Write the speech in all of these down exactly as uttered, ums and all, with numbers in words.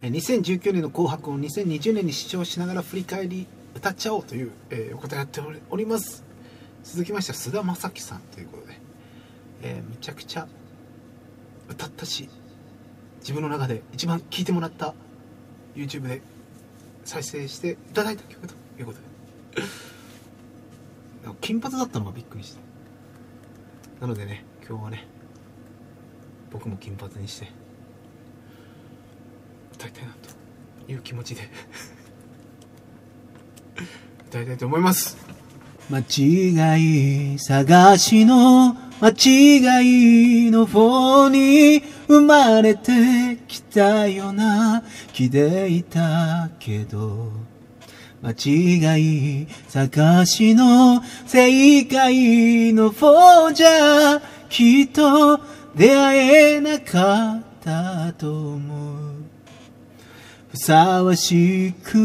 にせんじゅうきゅうねんの紅白をにせんにじゅうねんに視聴しながら振り返り歌っちゃおうという、えー、おことをやっております。続きましては菅田将暉さんということで、えー、めちゃくちゃ歌ったし、自分の中で一番聴いてもらった YouTube で再生していただいた曲ということで金髪だったのがびっくりした。なのでね、今日はね、僕も金髪にして歌いたいなという気持ちで歌いたいと思います。間違い探しの間違いの方に生まれてきたような気でいたけど、間違い探しの正解の方じゃきっと出会えなかったと思う。ふさわしく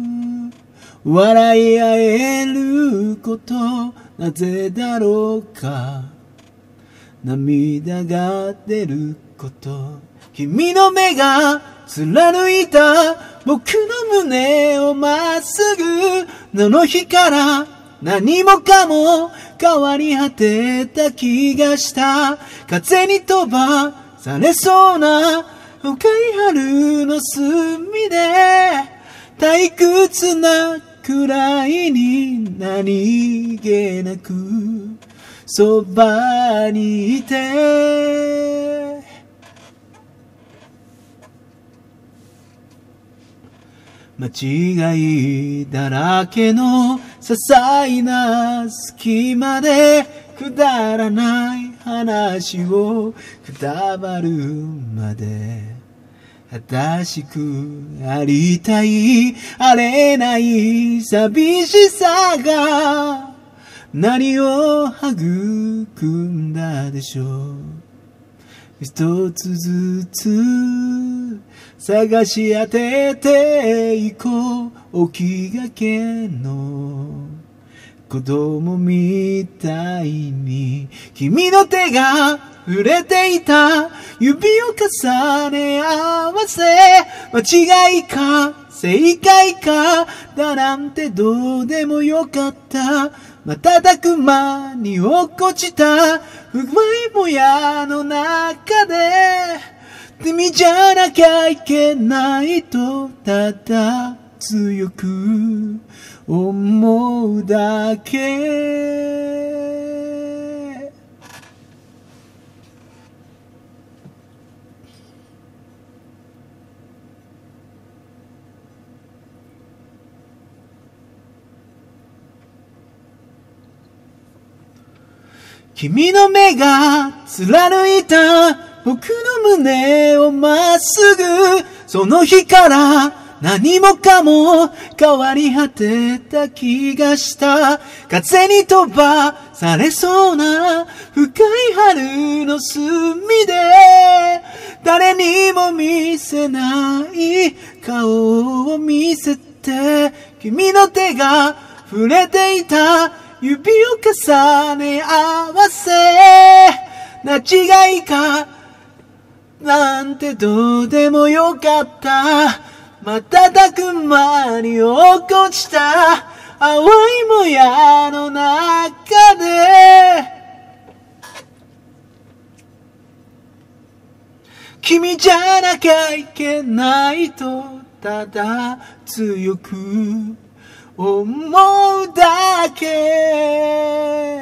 笑い合えることなぜだろうか。涙が出ること、君の目が貫いた僕の胸をまっすぐ、あの日から何もかも変わり果てた気がした。風に飛ばされそうな深い春の隅で退屈なくらいに何気なくそばにいて、間違いだらけの些細な隙間でくだらない話をくたばるまで正しくありたい、あれない寂しさが何を育んだでしょう。一つずつ探し当てていこう。起きがけの子供みたいに君の手が触れていた。指を重ね合わせ、間違いか正解かだなんてどうでもよかった。瞬く間に落っこちた不具合もやの中で君じゃなきゃいけないとただ強く思うだけ。君の目が貫いた僕の胸をまっすぐ、その日から何もかも変わり果てた気がした。風に飛ばされそうな深い春の隅で誰にも見せない顔を見せて、君の手が触れていた。指を重ね合わせ、間違いかなんてどうでもよかった。瞬く間に落っこちた淡いもやの中で君じゃなきゃいけないとただ強く思うだけ。